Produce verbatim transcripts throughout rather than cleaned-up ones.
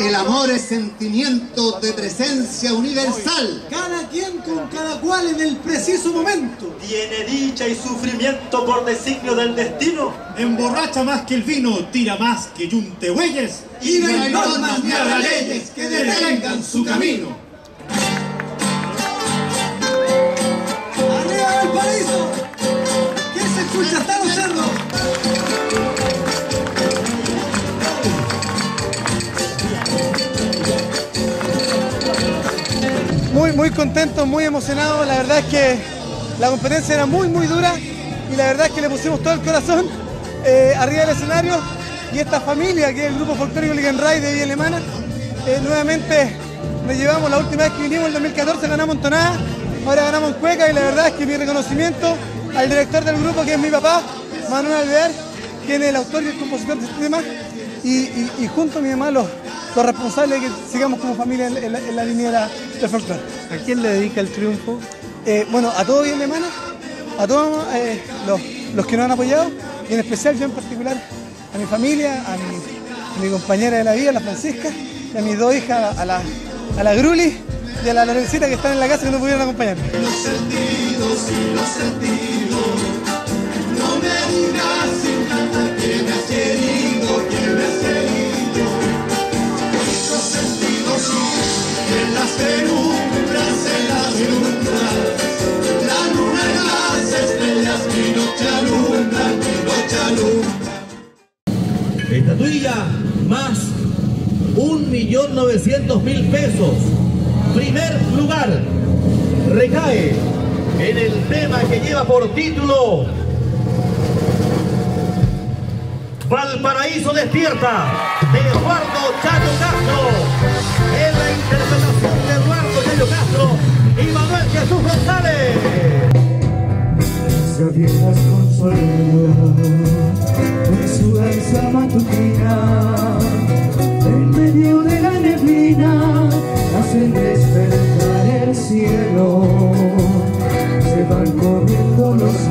El amor es sentimiento de presencia universal. Cada quien con cada cual en el preciso momento. Tiene dicha y sufrimiento por designio del destino. Emborracha más que el vino, tira más que yuntehueyes. Y no hay normas ni habrá leyes que detengan su camino. ¡Arriba del paraíso! ¿Qué se escucha hasta los cerros? Muy, muy contento, muy emocionado. La verdad es que la competencia era muy, muy dura y la verdad es que le pusimos todo el corazón eh, arriba del escenario. Y esta familia, que es el grupo folclórico Ligenray de Villa Alemana, eh, nuevamente nos llevamos. La última vez que vinimos, en el dos mil catorce, ganamos en Tonada, ahora ganamos en Cueca y la verdad es que mi reconocimiento al director del grupo, que es mi papá, Manuel Alvear, quien es el autor y el compositor de este tema, y, y, y junto a mi mamá los, los responsables de que sigamos como familia en, en, la, en la línea del folclore. ¿A quién le dedica el triunfo? Eh, bueno, a todo Villa Alemana, a todos eh, los, los que nos han apoyado, y en especial yo en particular, a mi familia, a mi, a mi compañera de la vida, la Francisca, y a mis dos hijas, a la, a la Gruli y a la Lorencita, que están en la casa, que no pudieron acompañarme. Los sentidos y los sentidos, no me digas sin nada que me has querido, que me has querido. Los sentidos y en las penumbras, en las penumbras, la luna y las estrellas, mi noche alumbra, mi noche alumbra. Estatuilla más un millón novecientos mil pesos. Primer lugar recae en el tema que lleva por título Valparaíso despierta, de Eduardo Chayo Castro, en la interpretación de Eduardo Chayo Castro y Manuel Jesús González. Se viejas con soledad en su danza matutina, en medio de la neblina hacen despertar el cielo, se van corriendo los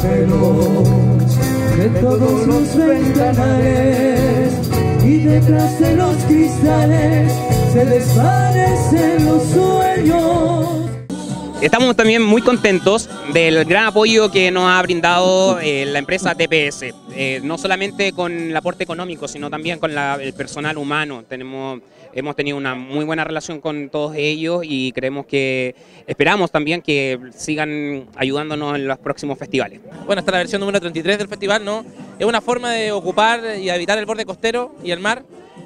velos de todos los ventanales y detrás de los cristales se desvanecen los sueños. Estamos también muy contentos del gran apoyo que nos ha brindado eh, la empresa T P S, eh, no solamente con el aporte económico, sino también con la, el personal humano. Tenemos, hemos tenido una muy buena relación con todos ellos y creemos que, esperamos también que sigan ayudándonos en los próximos festivales. Bueno, esta es la versión número treinta y tres del festival, ¿no? Es una forma de ocupar y evitar el borde costero y el mar,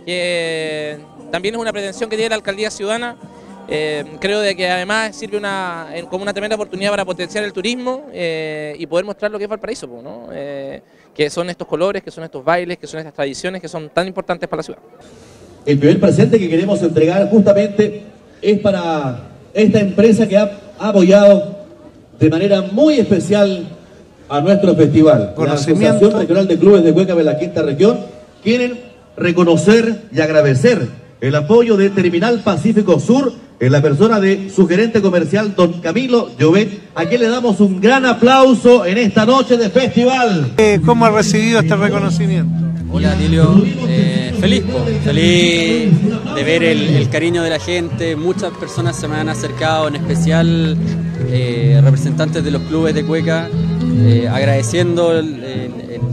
que también es una pretensión que tiene la Alcaldía Ciudadana. Eh, creo de que además sirve una, como una tremenda oportunidad para potenciar el turismo eh, y poder mostrar lo que es Valparaíso, ¿no? Eh, que son estos colores, que son estos bailes, que son estas tradiciones que son tan importantes para la ciudad. El primer presente que queremos entregar justamente es para esta empresa que ha apoyado de manera muy especial a nuestro festival. La Asociación Regional de Clubes de Cueca de la Quinta Región. Quieren reconocer y agradecer el apoyo de Terminal Pacífico Sur en la persona de su gerente comercial, don Camilo Llobet, a quien le damos un gran aplauso en esta noche de festival. ¿Cómo ha recibido este reconocimiento? Hola, Tilio, eh, feliz, po. feliz de ver el, el cariño de la gente. Muchas personas se me han acercado, en especial eh, representantes de los clubes de Cueca, eh, agradeciendo el, el, el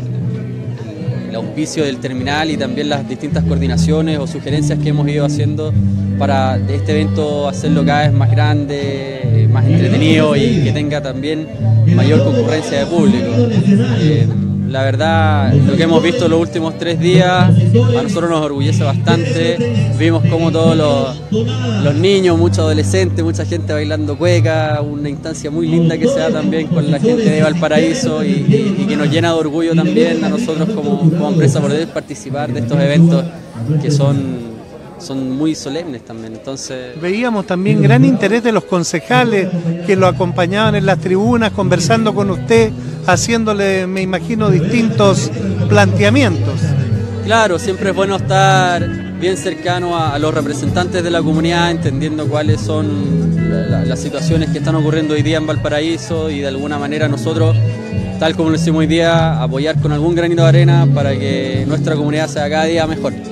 el auspicio del terminal y también las distintas coordinaciones o sugerencias que hemos ido haciendo para este evento hacerlo cada vez más grande, más entretenido y que tenga también mayor concurrencia de público. Eh, la verdad, lo que hemos visto los últimos tres días a nosotros nos orgullece bastante. Vimos como todos los, los niños, muchos adolescentes, mucha gente bailando cueca, una instancia muy linda que se da también con la gente de Valparaíso y, y, y que nos llena de orgullo también a nosotros como, como empresa poder participar de estos eventos que son son muy solemnes también. Entonces veíamos también gran interés de los concejales que lo acompañaban en las tribunas, conversando con usted, haciéndole, me imagino, distintos planteamientos. Claro, siempre es bueno estar bien cercano a, a los representantes de la comunidad, entendiendo cuáles son la, la, las situaciones que están ocurriendo hoy día en Valparaíso y de alguna manera nosotros, tal como lo hicimos hoy día, apoyar con algún granito de arena para que nuestra comunidad sea cada día mejor.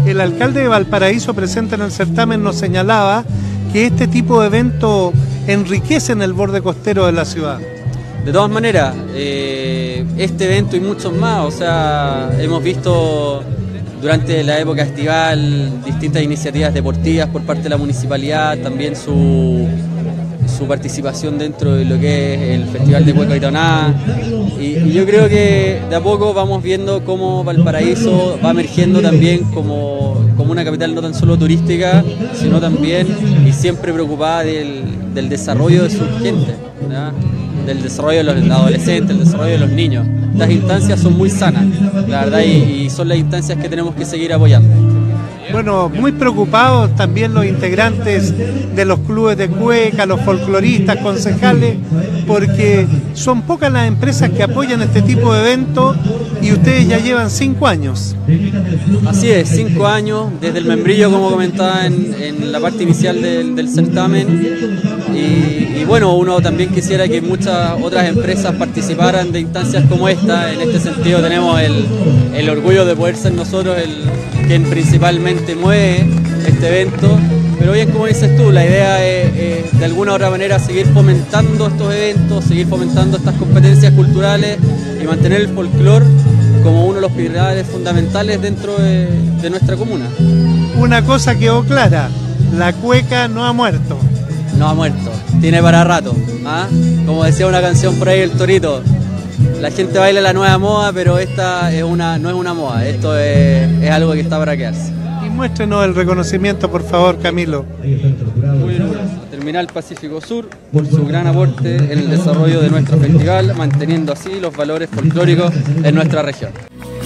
el alcalde de Valparaíso presente en el certamen nos señalaba que este tipo de eventos enriquecen el borde costero de la ciudad. De todas maneras, eh, este evento y muchos más, o sea, hemos visto durante la época estival distintas iniciativas deportivas por parte de la municipalidad, también su, su participación dentro de lo que es el Festival de Cueca y Tonada, y, y yo creo que de a poco vamos viendo cómo Valparaíso va emergiendo también como, como una capital no tan solo turística, sino también y siempre preocupada del, del desarrollo de su gente, ¿verdad? Del desarrollo de los adolescentes, el desarrollo de los niños. Estas instancias son muy sanas, la verdad, y, y son las instancias que tenemos que seguir apoyando. Bueno, muy preocupados también los integrantes de los clubes de cueca, los folcloristas, concejales, porque son pocas las empresas que apoyan este tipo de eventos y ustedes ya llevan cinco años. Así es, cinco años, desde el membrillo, como comentaba en, en la parte inicial del, del certamen, y, y bueno, uno también quisiera que muchas otras empresas participaran de instancias como esta. En este sentido tenemos el, el orgullo de poder ser nosotros el quien principalmente mueve este evento, pero bien, como dices tú, la idea es, es de alguna u otra manera seguir fomentando estos eventos, seguir fomentando estas competencias culturales y mantener el folclore como uno de los pilares fundamentales dentro de, de nuestra comuna. Una cosa quedó clara, la cueca no ha muerto. No ha muerto, tiene para rato, ¿ah? Como decía una canción por ahí, el Torito, la gente baila la nueva moda, pero esta es una, no es una moda, esto es, es algo que está para quedarse. Y muéstrenos el reconocimiento, por favor, Camilo. Muy bien, Terminal Pacífico Sur, por su gran aporte en el desarrollo de nuestro festival, manteniendo así los valores folclóricos en nuestra región.